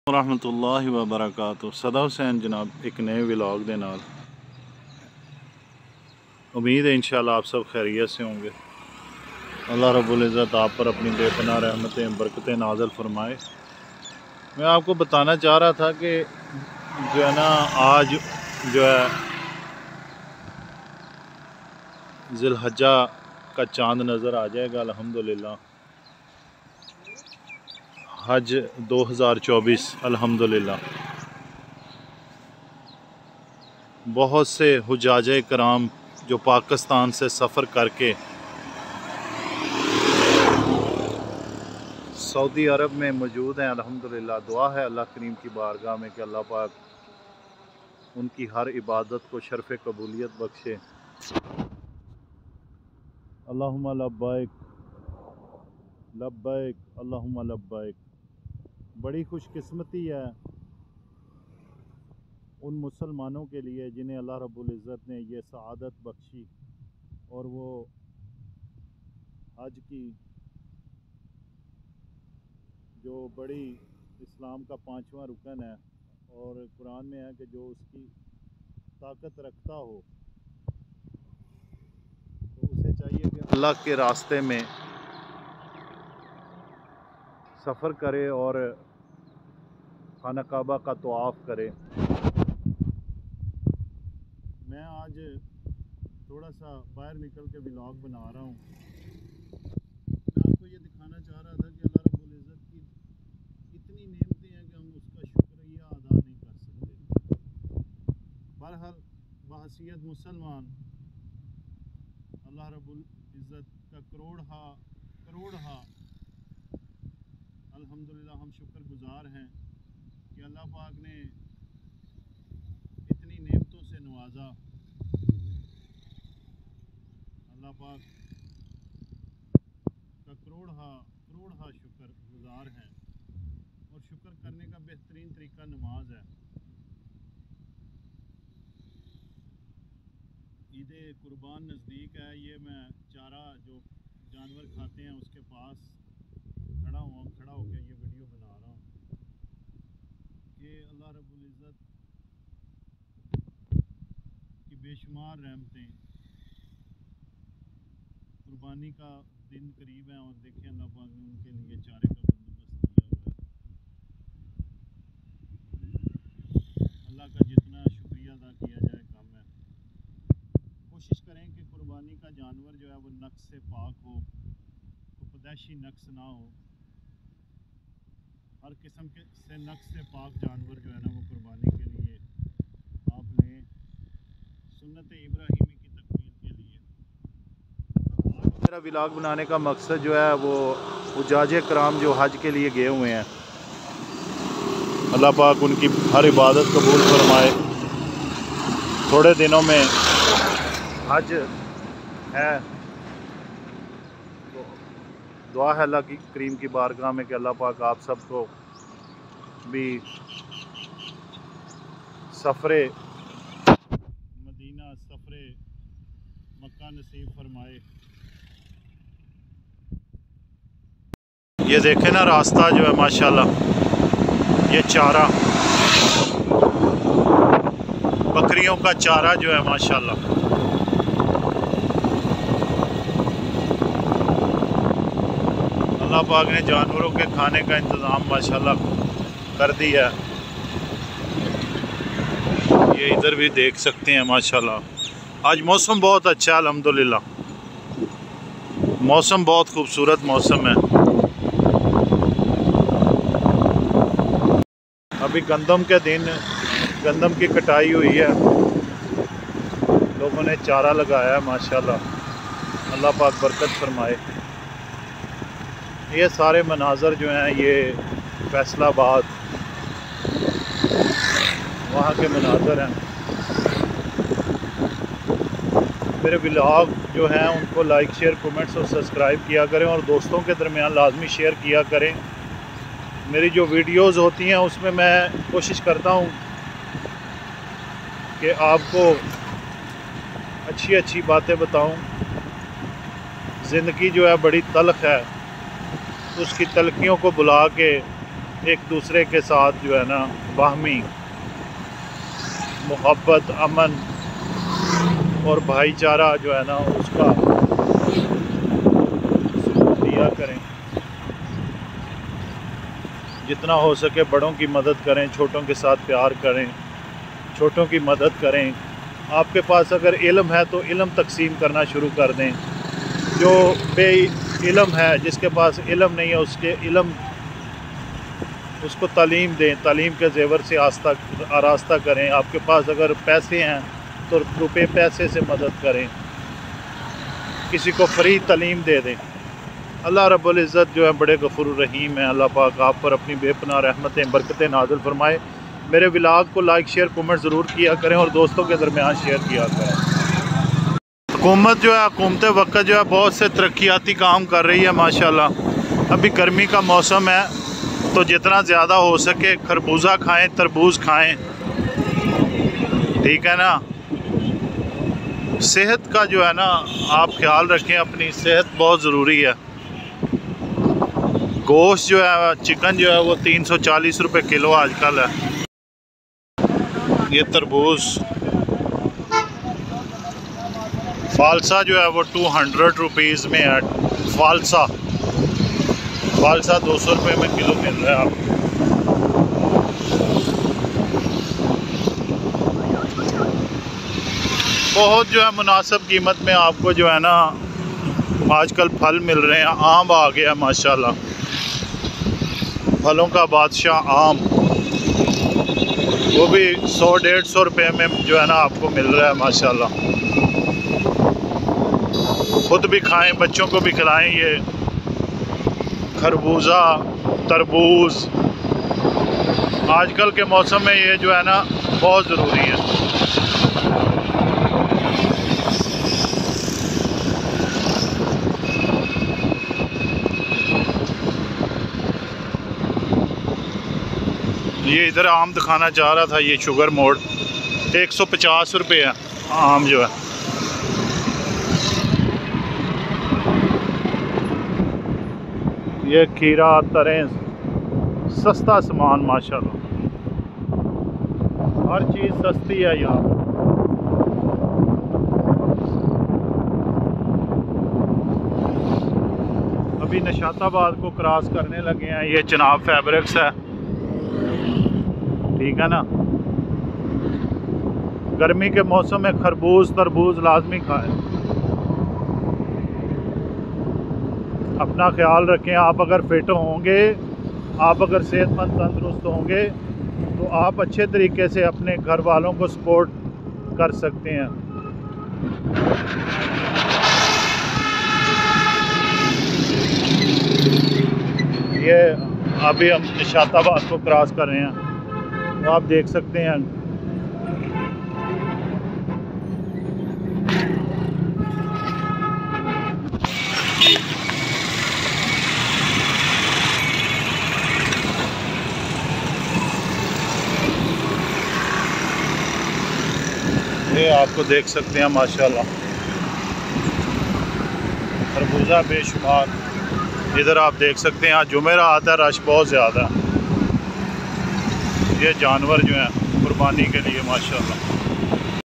रहमतुल्लाहि व बरकातुहू। सदा हुसैन जनाब एक नए व्लॉग दे नाल। उम्मीद है इंशाअल्लाह आप सब खैरियत से होंगे। अल्लाह रब्बुल इज़्ज़त आप पर अपनी बेपनाह रहमतें बरकतें नाज़िल फरमाए। मैं आपको बताना चाह रहा था कि जो है ना, आज जो है ज़िलहज्जा का चाँद नज़र आ जाएगा अल्हम्दुलिल्लाह। हज 2024 अल्हम्दुलिल्लाह। बहुत से हुज्जाजे कराम जो पाकिस्तान से सफ़र करके सऊदी अरब में मौजूद हैं अल्हम्दुलिल्लाह। दुआ है अल्लाह करीम की बारगाह में कि अल्लाह पाक उनकी हर इबादत को शर्फ़ कबूलियत बख्शे। अल्लाहुम्मा लब्बैक लब्बैक अल्लाहुम्मा लब्बैक। बड़ी खुशकिस्मती है उन मुसलमानों के लिए जिन्हें अल्लाह रब्बुल इज़्ज़त ने ये सआदत बख्शी और वो हज की जो बड़ी इस्लाम का 5वां रुकन है, और कुरान में है कि जो उसकी ताकत रखता हो तो उसे चाहिए कि अल्लाह के रास्ते में सफ़र करे और खाना काबा का तवाफ़ करे। मैं आज थोड़ा सा बाहर निकल के व्लॉग बना रहा हूँ। मैं आपको ये दिखाना चाह रहा था कि अल्लाह रब्बुल इज़्ज़त की इतनी नेमतें हैं कि हम उसका शुक्रिया अदा नहीं कर सकते। बहरहाल बहसीयत मुसलमान अल्लाह रब्बुल इज़्ज़त का करोड़हा अल्हम्दुलिल्लाह हम शुक्रगुज़ार हैं कि अल्लाह पाक ने इतनी नेमतों से नवाजा। अल्लाह पाक का करोड़हा शुक्रगुज़ार हैं, और शुक्र करने का बेहतरीन तरीका नमाज है। ईद कुर्बान नज़दीक है। ये मैं चारा जो जानवर खाते हैं उसके पास खड़ा होकर ये वीडियो बना रहा हूँ कि अल्लाह रब्बुल इज़्ज़त की बेशुमार रहमतें। कुर्बानी का दिन करीब है और देखिए अल्लाह पाक ने उनके लिए चारे का बंदोबस्त किया हुआ है। अल्लाह का जितना शुक्रिया अदा किया जाए कम है। कोशिश करें कि कुर्बानी का जानवर जो है वो नक्स से पाक हो, तो पैदाइशी नक्स ना हो। हर किस्म के से नक्स से पाक जानवर जो है ना वो कुर्बानी के लिए आप लें, सुन्नत इब्राहीमी की तकमील के लिए। मेरा व्लॉग बनाने का मकसद जो है वो हुज्जाजे कराम जो हज के लिए गए हुए हैं, अल्लाह पाक उनकी हर इबादत कबूल फरमाए। थोड़े दिनों में हज है, तो दुआ है अल्लाह की करीम की बारगाह में कि अल्लाह पाक आप सबको भी सफ़रे मदीना सफ़रे मक्का नसीब फरमाए। ये देखें ना रास्ता जो है माशाल्लाह, ये चारा बकरियों का चारा जो है माशाल्लाह। अल्लाह पाक ने जानवरों के खाने का इंतज़ाम माशाल्लाह कर दिया है। ये इधर भी देख सकते हैं माशाल्लाह। आज मौसम बहुत अच्छा है अल्हम्दुलिल्लाह। मौसम बहुत खूबसूरत मौसम है। अभी गंदम के दिन, गंदम की कटाई हुई है, लोगों ने चारा लगाया है माशाल्लाह। अल्लाह पाक बरकत फरमाए। ये सारे मनाज़र जो हैं ये फैसलाबाद वहाँ के मनाज़र हैं। मेरे व्लॉग जो हैं उनको लाइक शेयर कमेंट्स और सब्सक्राइब किया करें, और दोस्तों के दरमियान लाजमी शेयर किया करें। मेरी जो वीडियोज़ होती हैं उसमें मैं कोशिश करता हूँ कि आपको अच्छी अच्छी बातें बताऊँ। ज़िंदगी जो है बड़ी तल्ख़ है, उसकी तलखियों को बुला के ایک دوسرے کے ساتھ جو ہے نا باہمی محبت، امن اور بھائی چارہ جو ہے نا اس کا دیا کریں، جتنا ہو سکے بڑوں کی مدد کریں، چھوٹوں کے ساتھ پیار کریں، چھوٹوں کی مدد کریں۔ آپ کے پاس اگر علم ہے تو علم تقسیم کرنا شروع کر دیں، جو بے علم ہے، جس کے پاس علم نہیں ہے، اس کے علم، اس کو تعلیم دیں، تعلیم کے زیور سے آراستہ کریں۔ آپ کے پاس اگر پیسے ہیں تو روپے پیسے سے مدد کریں، کسی کو فری تعلیم دے دیں۔ اللہ رب العزت جو ہے بڑے غفور الرحیم ہیں۔ اللہ پاک آپ پر اپنی بے پناہ رحمتیں، برکتیں نازل فرمائے۔ میرے ولاگ کو لائک، شیئر، کومنٹ ضرور کیا کریں اور دوستوں کے درمیان شیئر کیا کریں۔ حکومت جو ہے حکومت وقت جو ہے بہت سے ترقیاتی کام کر رہی ہے ماشاءاللہ۔ ابھی گرمی کا موسم ہے تو جتنا زیادہ ہو سکے خربوزہ کھائیں، تربوز کھائیں، ٹھیک ہے نا۔ صحت کا جو ہے نا آپ خیال رکھیں، اپنی صحت بہت ضروری ہے۔ گوشت جو ہے، چکن جو ہے وہ 340 روپے کلو آج کل ہے۔ یہ تربوز فالسا جو ہے وہ 200 روپیز میں ہے۔ فالسا 200 روپے میں کلو مل رہا ہے آپ کو۔ بہت جو ہے مناسب قیمت میں آپ کو جو ہے نا آج کل پھل مل رہے ہیں۔ آم آ گیا ماشاءاللہ، پھلوں کا بادشاہ آم، وہ بھی 100-150 روپے میں جو ہے نا آپ کو مل رہا ہے ماشاءاللہ۔ خود بھی کھائیں، بچوں کو بھی کھلائیں۔ یہ خربوزہ، تربوز آج کل کے موسم میں یہ جو ہے نا بہت ضروری ہے۔ یہ ادھر آم دکھانا چاہ رہا تھا، یہ شوگر موڑ 150 روپے ہے آم جو ہے۔ یہ کھیرا، تریں، سستا سامان ماشاءاللہ، ہر چیز سستی ہے یہاں۔ ابھی نشاط آباد کو کراس کرنے لگے ہیں، یہ چناب فیبرکس ہے، ٹھیک ہے نا۔ گرمی کے موسم میں خربوز، تربوز لازمی کھائیں۔ اپنا خیال رکھیں۔ آپ اگر فٹ ہوں گے، آپ اگر صحت مند تندرست ہوں گے تو آپ اچھے طریقے سے اپنے گھر والوں کو سپورٹ کر سکتے ہیں۔ یہ ابھی ہم نشاط آباد کو کراس کر رہے ہیں، تو آپ دیکھ سکتے ہیں یہ آپ کو دیکھ سکتے ہیں ماشاءاللہ خربوزہ بے شمار۔ ادھر آپ دیکھ سکتے ہیں آج جمعرات ہے، رش بہت زیادہ ہے۔ یہ جانور جو ہیں قربانی کے لیے ماشاءاللہ۔